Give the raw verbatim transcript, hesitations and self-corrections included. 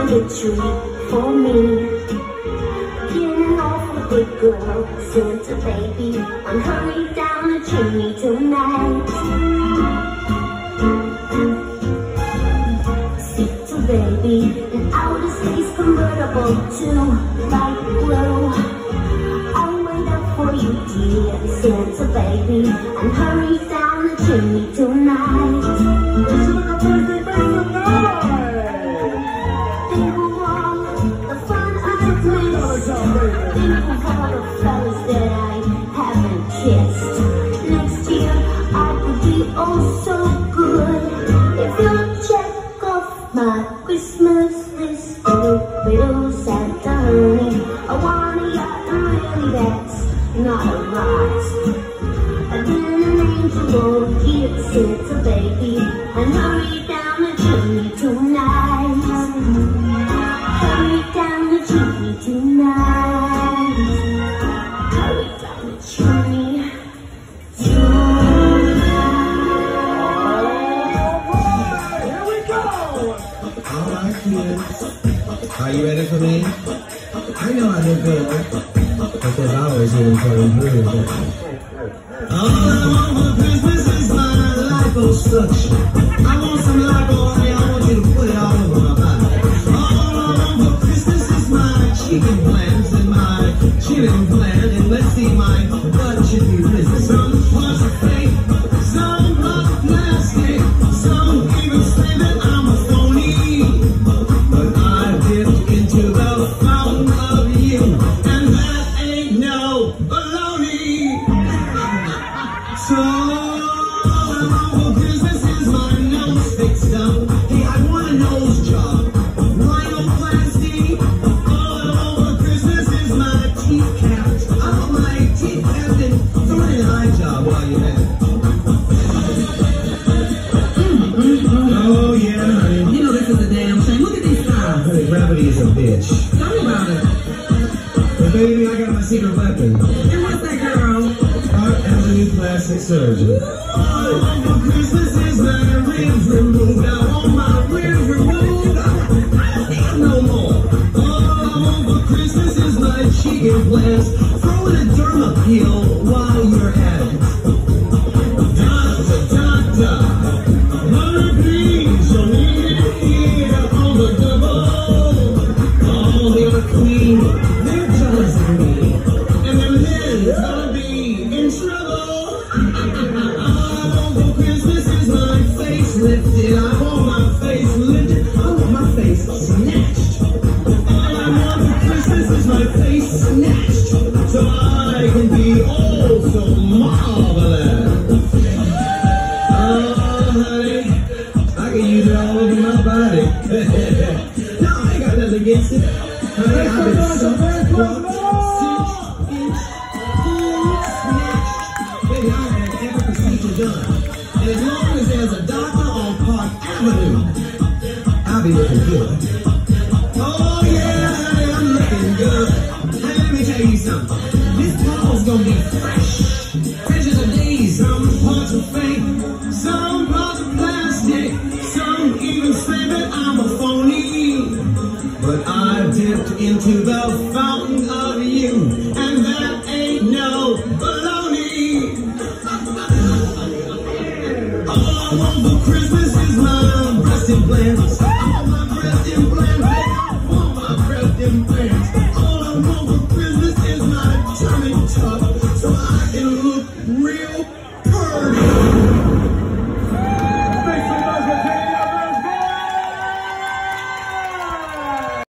a treat for me. Being an awful good girl, Santa baby, and hurry down the chimney tonight. Santa baby, an outer space convertible to light blue. I'll wait up for you, dear Santa baby, and hurry down the chimney tonight. Think of all the fun I've missed. Think of all the fellas that I haven't kissed. Next year I could be oh so good if you'll check off my Christmas list. Little, little Santa honey, I want a yacht, and really that's not a lot. I've been an angel, oh dear Santa baby, and hurry down the chimney tonight. Hurry down the chimney tonight. Hurry down the chimney tonight. Alright, here we go! Alright, kids. Are you ready for me? I know I did good, but there's always room for improvement. All I want for Christmas is my liposuction. I want some lipo, honey, I want you to put it all over my body. All I want for Christmas is my cheek implants and my chin implant. And let's see, my butt should be missing. Some parts are fake, some parts are plastic, some even say that I'm a phony. But I dipped into the fountain of you, and that ain't no baloney. So all I want for Christmas is my nose fixed up. Hey, I want a nose job, rhinoplasty. All I want for Christmas is my teeth capped. I want my teeth capped and throw in an eye job while you're at it. Oh yeah, honey. You know this is a damn shame. Look at these stars. Honey, gravity is a bitch. Tell me about it. But baby, I got my secret weapon. And what's that, girl? Heart avenue plastic surgery. All I want for Christmas is my ribs removed. I want my ribs removed. I don't need no more. All I want for Christmas is my cheek implants. Throw in a derma peel while you're at it. Doctor, doctor, honey, please, you need it here on the double. All the other queen, they're jealous of me, and their men's gonna be in trouble. All I want for Christmas is my face lifted. I want my face lifted. I want my face snatched. All I want for Christmas is my face snatched, so I can be oh so marvelous. Oh, honey, I can use it all over my body. No, I ain't got nothing against it. Honey, I've been sucked, fucked, cinched, inched, pulled, snatched. Baby, I had every procedure done. And as long as there's a doctor on Park Avenue, I'll be looking good. Oh yeah, honey, I'm looking good. Hey, let me tell you something. This ball's gonna be fresh. Fresh as a daisy. Some parts are fake, some parts are plastic, some even say that I'm a phony. But I dipped into the fountain of you, and that ain't no baloney. All I want for Christmas is my breast implants. I want my breast implants. I want my breast implants. All I want for Christmas is my tummy tuck, so I can look real.